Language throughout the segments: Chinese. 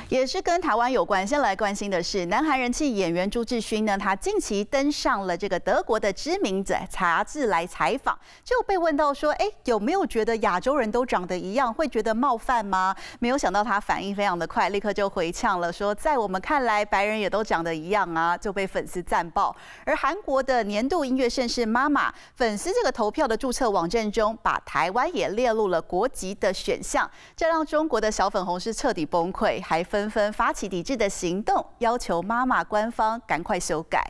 也是跟台湾有关。先来关心的是，南韩人气演员朱智勋呢，他近期登上了这个德国的知名杂志来采访，就被问到说，有没有觉得亚洲人都长得一样，会觉得冒犯吗？没有想到他反应非常的快，立刻就回呛了，说在我们看来，白人也都长得一样啊，就被粉丝赞爆。而韩国的年度音乐盛事妈妈粉丝这个投票的注册网站中，把台湾也列入了国籍的选项，这让中国的小粉红是彻底崩溃，还纷纷发起抵制的行动，要求妈妈官方赶快修改。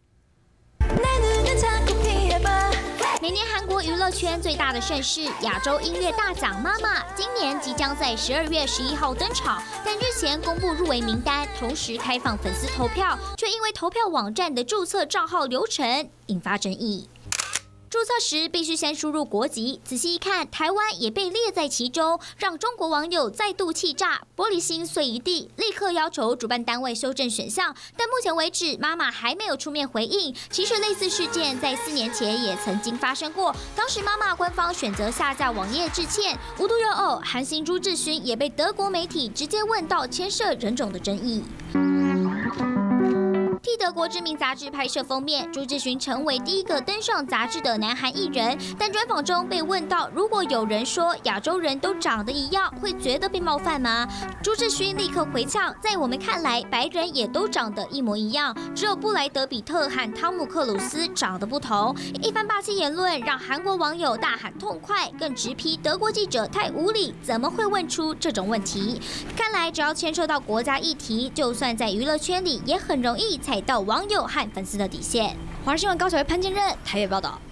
每年韩国娱乐圈最大的盛事亚洲音乐大奖妈妈，今年即将在12月11号登场，但日前公布入围名单，同时开放粉丝投票，却因为投票网站的注册账号流程引发争议。注册时必须先输入国籍，仔细一看，台湾也被列在其中，让中国网友再度气炸，玻璃心碎一地，立刻要求主办单位修正选项。但目前为止，妈妈还没有出面回应。其实类似事件在4年前也曾经发生过，当时妈妈官方选择下架网页致歉。无独有偶，韩星朱智勋也被德国媒体直接问到牵涉人种的争议。替德国知名杂志拍摄封面，朱智勋成为第一个登上杂志的南韩艺人。但专访中被问到，如果有人说亚洲人都长得一样，会觉得被冒犯吗？朱智勋立刻回呛，在我们看来，白人也都长得一模一样，只有布莱德比特和汤姆克鲁斯长得不同。一番霸气言论让韩国网友大喊痛快，更直批德国记者太无理，怎么会问出这种问题？看来只要牵涉到国家议题，就算在娱乐圈里，也很容易踩到网友和粉丝的底线。华视新闻高晓薇、潘建任台北报道。